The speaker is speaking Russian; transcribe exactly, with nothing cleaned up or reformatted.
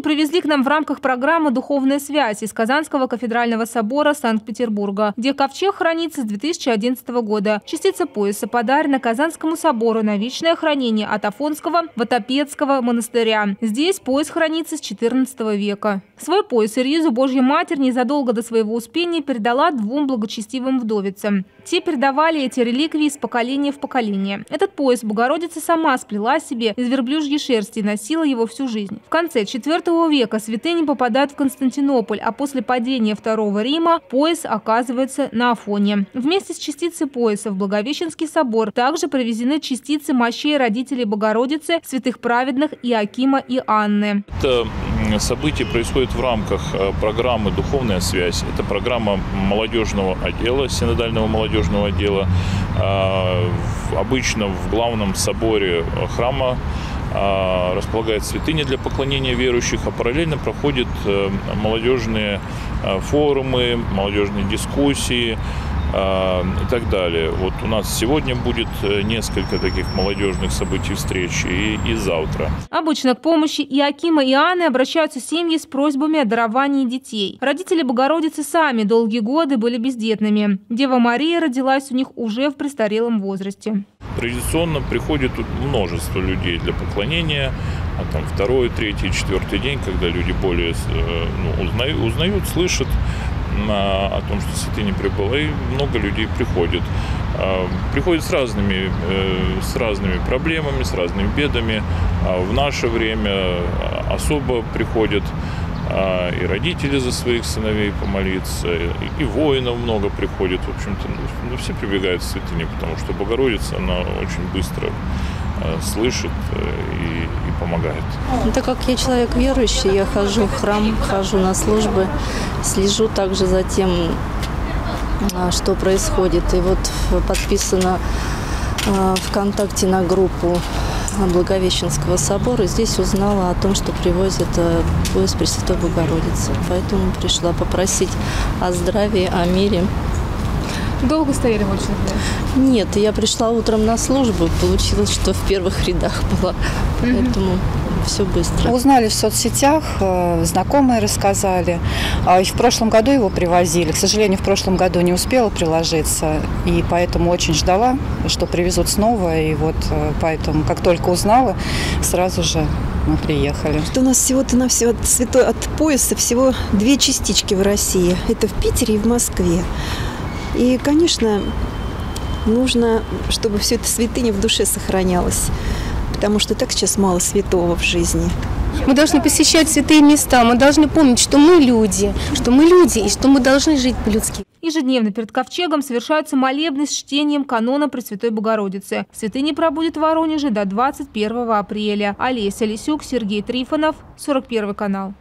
святыню привезли к нам в рамках программы «Духовная связь» из Казанского кафедрального собора Санкт-Петербурга, где ковчег хранится с две тысячи одиннадцатого года. Частица пояса подарена Казанскому собору на вечное хранение от Афонского Ватопедского монастыря. Здесь пояс хранится с четырнадцатого века. Свой пояс Ирьюзу Божья Матерь незадолго до своего успения передала двум благочестивым вдовицам. Те передавали эти реликвии из поколения в поколение. Этот пояс Богородица сама сплела себе из верблюжьей шерсти и носила его всю жизнь. В конце четвёртого века святыня попадает в Константинополь, а после падения Второго Рима пояс оказывается на Афоне. Вместе с частицей пояса в Благовещенский собор также привезены частицы мощей родителей Богородицы, святых праведных Иоакима и Анны. Это событие происходит в рамках программы «Духовная связь». Это программа молодежного отдела, синодального молодежного отдела. Обычно в главном соборе храма располагает святыня для поклонения верующих, а параллельно проходят молодежные форумы, молодежные дискуссии и так далее. Вот у нас сегодня будет несколько таких молодежных событий, встреч и, и завтра. Обычно к помощи Иоакима и Анны обращаются семьи с просьбами о даровании детей. Родители Богородицы сами долгие годы были бездетными. Дева Мария родилась у них уже в престарелом возрасте. Традиционно приходит тут множество людей для поклонения, а там второй, третий, четвертый день, когда люди более ну, узнают, узнают, слышат о том, что святыня прибыла, и много людей приходит. Приходят с разными, с разными проблемами, с разными бедами. В наше время особо приходят и родители за своих сыновей помолиться, и воинов много приходит. В общем-то, ну, все прибегают к святыне, потому что Богородица, она очень быстро слышит и, и помогает. Так как я человек верующий, я хожу в храм, хожу на службы, слежу также за тем, что происходит. И вот подписано ВКонтакте на группу Благовещенского собора. Здесь узнала о том, что привозят пояс Пресвятой Богородицы. Поэтому пришла попросить о здравии, о мире. Долго стояли в очереди? Нет, я пришла утром на службу, получилось, что в первых рядах была, поэтому все быстро. Узнали в соцсетях, знакомые рассказали. И в прошлом году его привозили. К сожалению, в прошлом году не успела приложиться, и поэтому очень ждала, что привезут снова. И вот поэтому, как только узнала, сразу же мы приехали. Что у нас всего-то на все от, святой, от пояса всего две частички в России. Это в Питере и в Москве. И, конечно, нужно, чтобы все это святыня в душе сохранялось, потому что так сейчас мало святого в жизни. Мы должны посещать святые места, мы должны помнить, что мы люди, что мы люди и что мы должны жить по-людски. Ежедневно перед ковчегом совершаются молебны с чтением канона Пресвятой Богородицы. Святыня пробудет в Воронеже до двадцать первого апреля. Олеся Лисюк, Сергей Трифонов, сорок первый канал.